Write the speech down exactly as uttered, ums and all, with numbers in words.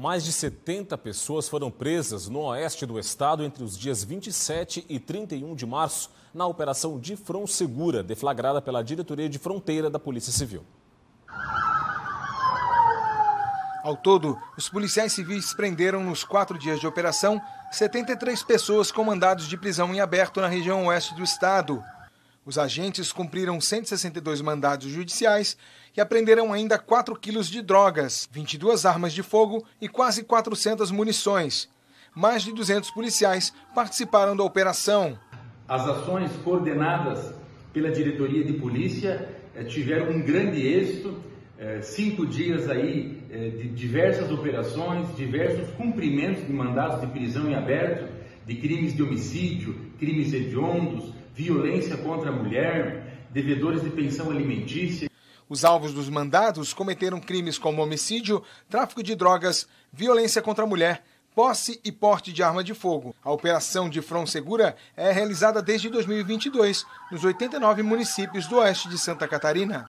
Mais de setenta pessoas foram presas no oeste do estado entre os dias vinte e sete e trinta e um de março, na Operação Difron Segura, deflagrada pela Diretoria de Fronteira da Polícia Civil. Ao todo, os policiais civis prenderam nos quatro dias de operação setenta e três pessoas com mandados de prisão em aberto na região oeste do estado. Os agentes cumpriram cento e sessenta e dois mandados judiciais e apreenderam ainda quatro quilos de drogas, vinte e duas armas de fogo e quase quatrocentas munições. Mais de duzentos policiais participaram da operação. As ações coordenadas pela Diretoria de Polícia tiveram um grande êxito. Cinco dias aí de diversas operações, diversos cumprimentos de mandados de prisão em aberto, de crimes de homicídio, crimes hediondos, violência contra a mulher, devedores de pensão alimentícia. Os alvos dos mandados cometeram crimes como homicídio, tráfico de drogas, violência contra a mulher, posse e porte de arma de fogo. A Operação Difron Segura é realizada desde dois mil e vinte e dois, nos oitenta e nove municípios do oeste de Santa Catarina.